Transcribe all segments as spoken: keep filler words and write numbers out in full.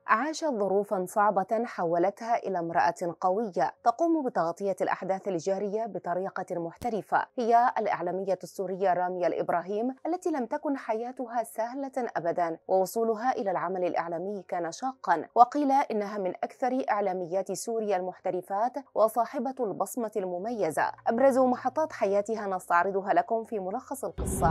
عاشت ظروفا صعبة حولتها إلى امرأة قوية تقوم بتغطية الأحداث الجارية بطريقة محترفة. هي الإعلامية السورية رامية الإبراهيم التي لم تكن حياتها سهلة أبدا، ووصولها إلى العمل الإعلامي كان شاقا، وقيل إنها من أكثر إعلاميات سوريا المحترفات وصاحبة البصمة المميزة. أبرز محطات حياتها نستعرضها لكم في ملخص القصة.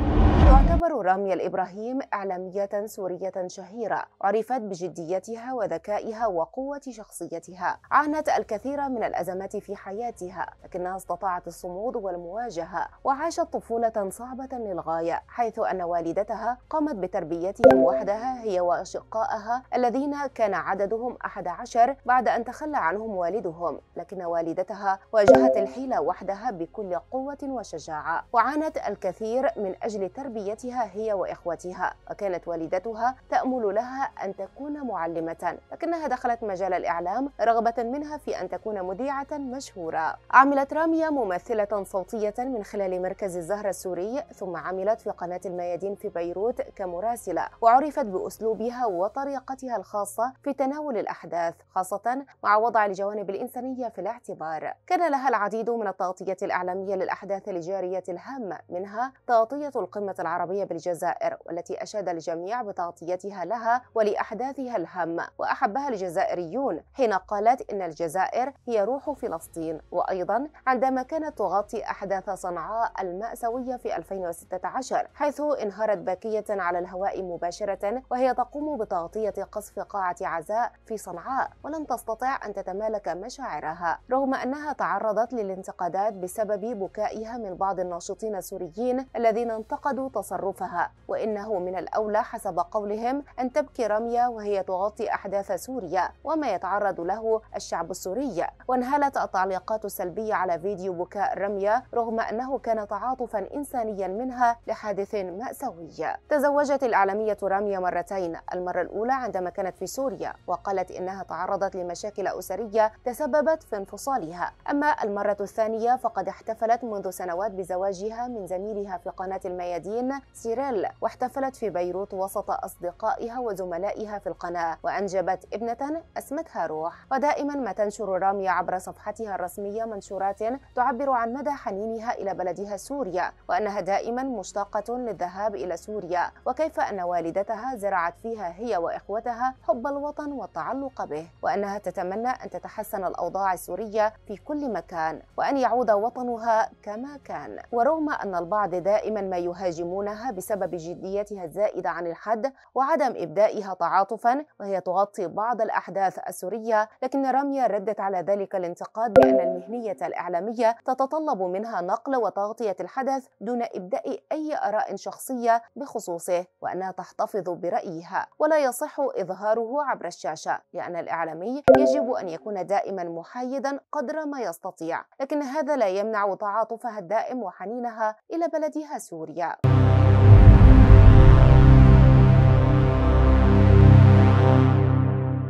تعتبر رامية الإبراهيم إعلامية سورية شهيرة، عرفت بجديتها وذكائها وقوة شخصيتها. عانت الكثير من الأزمات في حياتها، لكنها استطاعت الصمود والمواجهة، وعاشت طفولة صعبة للغاية، حيث أن والدتها قامت بتربيتهم وحدها هي وأشقائها الذين كان عددهم أحد عشر بعد أن تخلى عنهم والدهم، لكن والدتها واجهت الحيلة وحدها بكل قوة وشجاعة، وعانت الكثير من أجل تربيتها هي وإخوتها. وكانت والدتها تأمل لها أن تكون معلمة، لكنها دخلت مجال الإعلام رغبة منها في أن تكون مذيعة مشهورة. عملت رامية ممثلة صوتية من خلال مركز الزهرة السوري، ثم عملت في قناة الميادين في بيروت كمراسلة، وعرفت بأسلوبها وطريقتها الخاصة في تناول الأحداث، خاصة مع وضع الجوانب الإنسانية في الاعتبار. كان لها العديد من التغطية الإعلامية للأحداث الجارية الهامة، منها تغطية القمة العربية بالجزائر، والتي أشاد الجميع بتغطيتها لها ولأحداثها الهامة، وأحبها الجزائريون حين قالت إن الجزائر هي روح فلسطين. وأيضا عندما كانت تغطي أحداث صنعاء المأساوية في ألفين وستة عشر، حيث انهارت باكية على الهواء مباشرة وهي تقوم بتغطية قصف قاعة عزاء في صنعاء، ولم تستطع أن تتمالك مشاعرها رغم أنها تعرضت للانتقادات بسبب بكائها من بعض الناشطين السوريين الذين انتقدوا تصرفها، وإنه من الأولى حسب قولهم أن تبكي رامية وهي تغطي أحداث سوريا وما يتعرض له الشعب السوري. وانهالت التعليقات السلبية على فيديو بكاء رامية رغم أنه كان تعاطفا إنسانيا منها لحادث مأساوي. تزوجت الإعلامية رامية مرتين، المرة الأولى عندما كانت في سوريا وقالت إنها تعرضت لمشاكل أسرية تسببت في انفصالها، أما المرة الثانية فقد احتفلت منذ سنوات بزواجها من زميلها في قناة الميادين سيريل، واحتفلت في بيروت وسط أصدقائها وزملائها في القناة، وأنجبت ابنة اسمتها روح. ودائما ما تنشر رامية عبر صفحتها الرسمية منشورات تعبر عن مدى حنينها إلى بلدها سوريا، وأنها دائما مشتاقة للذهاب إلى سوريا، وكيف أن والدتها زرعت فيها هي وإخوتها حب الوطن والتعلق به، وأنها تتمنى أن تتحسن الأوضاع السورية في كل مكان وأن يعود وطنها كما كان. ورغم أن البعض دائما ما يهاجمونها بسبب جديتها الزائدة عن الحد وعدم إبدائها تعاطفا وهي تغطي بعض الأحداث السورية، لكن رامية ردت على ذلك الانتقاد بأن المهنية الإعلامية تتطلب منها نقل وتغطية الحدث دون إبداء أي آراء شخصية بخصوصه، وأنها تحتفظ برأيها ولا يصح إظهاره عبر الشاشة، لأن الإعلامي يجب أن يكون دائما محايدا قدر ما يستطيع، لكن هذا لا يمنع تعاطفها الدائم وحنينها إلى بلدها سوريا.